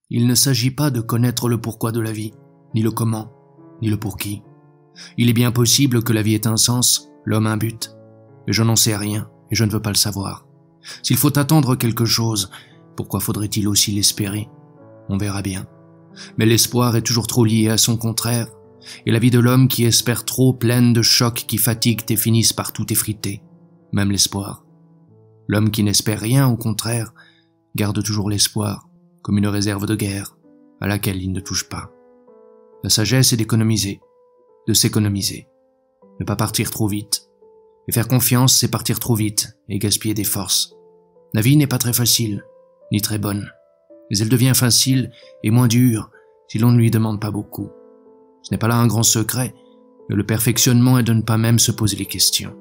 Il ne s'agit pas de connaître le pourquoi de la vie, ni le comment, ni le pour qui. Il est bien possible que la vie ait un sens, l'homme un but, mais je n'en sais rien et je ne veux pas le savoir. S'il faut attendre quelque chose, pourquoi faudrait-il aussi l'espérer? On verra bien. Mais l'espoir est toujours trop lié à son contraire, et la vie de l'homme qui espère trop pleine de chocs qui fatiguent et finissent par tout effriter, même l'espoir. L'homme qui n'espère rien, au contraire, garde toujours l'espoir, comme une réserve de guerre, à laquelle il ne touche pas. La sagesse est d'économiser, de s'économiser, ne pas partir trop vite. Et faire confiance, c'est partir trop vite et gaspiller des forces. La vie n'est pas très facile, ni très bonne, mais elle devient facile et moins dure si l'on ne lui demande pas beaucoup. Ce n'est pas là un grand secret, mais le perfectionnement est de ne pas même se poser les questions.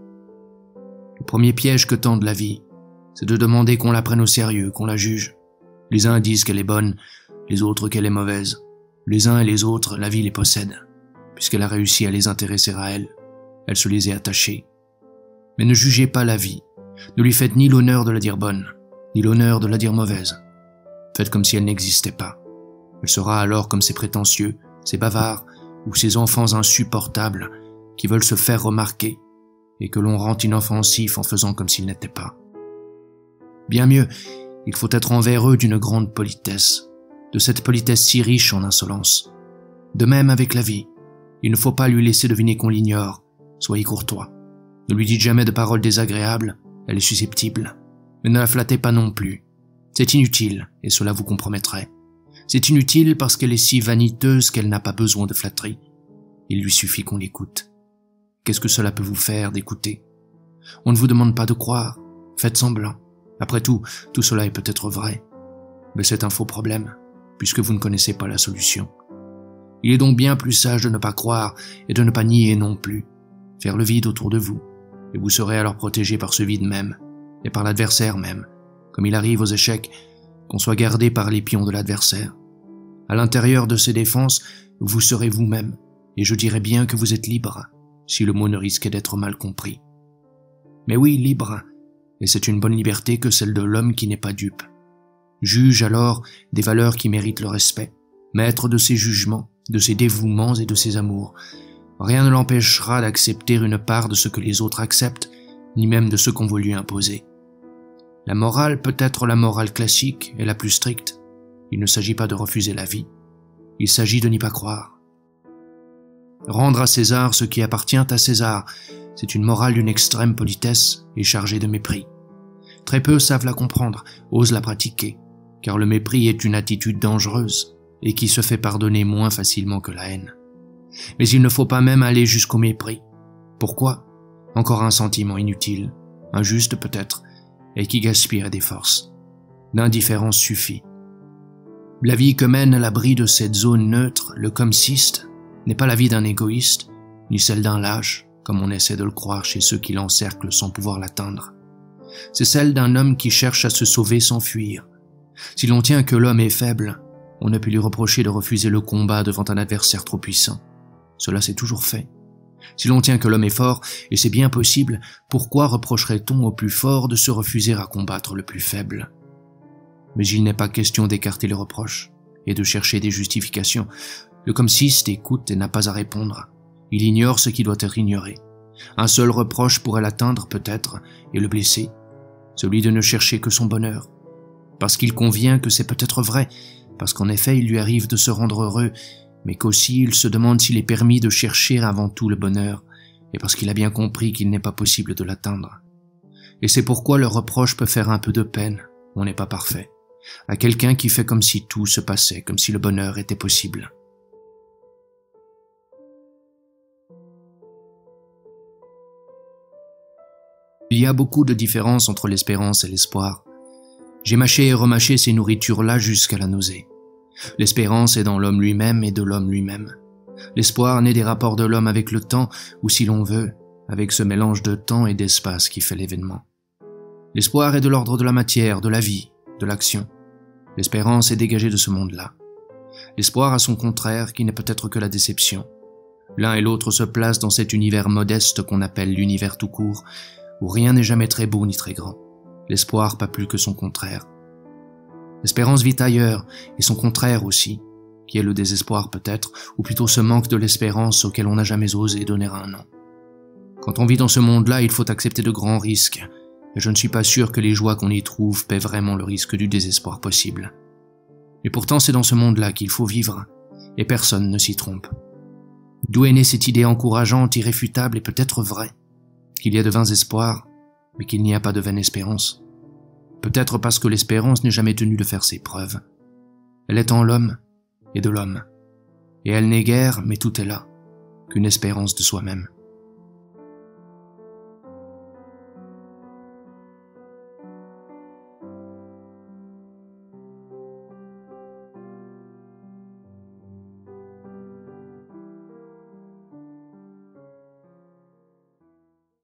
Le premier piège que tend la vie, c'est de demander qu'on la prenne au sérieux, qu'on la juge. Les uns disent qu'elle est bonne, les autres qu'elle est mauvaise. Les uns et les autres, la vie les possède, puisqu'elle a réussi à les intéresser à elle. Elle se les est attachés. Mais ne jugez pas la vie. Ne lui faites ni l'honneur de la dire bonne, ni l'honneur de la dire mauvaise. Faites comme si elle n'existait pas. Elle sera alors comme ces prétentieux, ces bavards, ou ces enfants insupportables qui veulent se faire remarquer et que l'on rend inoffensifs en faisant comme s'ils n'étaient pas. Bien mieux, il faut être envers eux d'une grande politesse, de cette politesse si riche en insolence. De même avec la vie, il ne faut pas lui laisser deviner qu'on l'ignore, soyez courtois. Ne lui dites jamais de paroles désagréables, elle est susceptible, mais ne la flattez pas non plus. C'est inutile, et cela vous compromettrait. C'est inutile parce qu'elle est si vaniteuse qu'elle n'a pas besoin de flatterie. Il lui suffit qu'on l'écoute. Qu'est-ce que cela peut vous faire d'écouter? On ne vous demande pas de croire, faites semblant. Après tout cela est peut-être vrai. Mais c'est un faux problème, puisque vous ne connaissez pas la solution. Il est donc bien plus sage de ne pas croire et de ne pas nier non plus. Faire le vide autour de vous, et vous serez alors protégé par ce vide même, et par l'adversaire même, comme il arrive aux échecs, qu'on soit gardé par les pions de l'adversaire. À l'intérieur de ces défenses, vous serez vous-même, et je dirais bien que vous êtes libre, si le mot ne risquait d'être mal compris. Mais oui, libre, et c'est une bonne liberté que celle de l'homme qui n'est pas dupe. Juge alors des valeurs qui méritent le respect, maître de ses jugements, de ses dévouements et de ses amours. Rien ne l'empêchera d'accepter une part de ce que les autres acceptent, ni même de ce qu'on veut lui imposer. La morale peut être la morale classique et la plus stricte. Il ne s'agit pas de refuser la vie. Il s'agit de n'y pas croire. Rendre à César ce qui appartient à César, c'est une morale d'une extrême politesse et chargée de mépris. Très peu savent la comprendre, osent la pratiquer, car le mépris est une attitude dangereuse et qui se fait pardonner moins facilement que la haine. Mais il ne faut pas même aller jusqu'au mépris. Pourquoi? Encore un sentiment inutile, injuste peut-être, et qui gaspillerait des forces. L'indifférence suffit. La vie que mène à l'abri de cette zone neutre, le comme-siste, n'est pas la vie d'un égoïste, ni celle d'un lâche, comme on essaie de le croire chez ceux qui l'encerclent sans pouvoir l'atteindre. C'est celle d'un homme qui cherche à se sauver sans fuir. Si l'on tient que l'homme est faible, on ne peut lui reprocher de refuser le combat devant un adversaire trop puissant. Cela s'est toujours fait. Si l'on tient que l'homme est fort, et c'est bien possible, pourquoi reprocherait-on au plus fort de se refuser à combattre le plus faible? Mais il n'est pas question d'écarter les reproches et de chercher des justifications. Le comme-siste écoute et n'a pas à répondre. Il ignore ce qui doit être ignoré. Un seul reproche pourrait l'atteindre peut-être et le blesser, celui de ne chercher que son bonheur. Parce qu'il convient que c'est peut-être vrai, parce qu'en effet il lui arrive de se rendre heureux, mais qu'aussi il se demande s'il est permis de chercher avant tout le bonheur, et parce qu'il a bien compris qu'il n'est pas possible de l'atteindre. Et c'est pourquoi le reproche peut faire un peu de peine, on n'est pas parfait, à quelqu'un qui fait comme si tout se passait, comme si le bonheur était possible. Il y a beaucoup de différences entre l'espérance et l'espoir. J'ai mâché et remâché ces nourritures-là jusqu'à la nausée. L'espérance est dans l'homme lui-même et de l'homme lui-même. L'espoir naît des rapports de l'homme avec le temps, ou si l'on veut, avec ce mélange de temps et d'espace qui fait l'événement. L'espoir est de l'ordre de la matière, de la vie, de l'action. L'espérance est dégagée de ce monde-là. L'espoir a son contraire qui n'est peut-être que la déception. L'un et l'autre se placent dans cet univers modeste qu'on appelle l'univers tout court, où rien n'est jamais très beau ni très grand. L'espoir pas plus que son contraire. L'espérance vit ailleurs, et son contraire aussi, qui est le désespoir peut-être, ou plutôt ce manque de l'espérance auquel on n'a jamais osé donner un nom. Quand on vit dans ce monde-là, il faut accepter de grands risques, et je ne suis pas sûr que les joies qu'on y trouve paient vraiment le risque du désespoir possible. Et pourtant c'est dans ce monde-là qu'il faut vivre, et personne ne s'y trompe. D'où est née cette idée encourageante, irréfutable et peut-être vraie, qu'il y a de vains espoirs, mais qu'il n'y a pas de vaine espérance. Peut-être parce que l'espérance n'est jamais tenue de faire ses preuves. Elle est en l'homme et de l'homme, et elle n'est guère, mais tout est là, qu'une espérance de soi-même.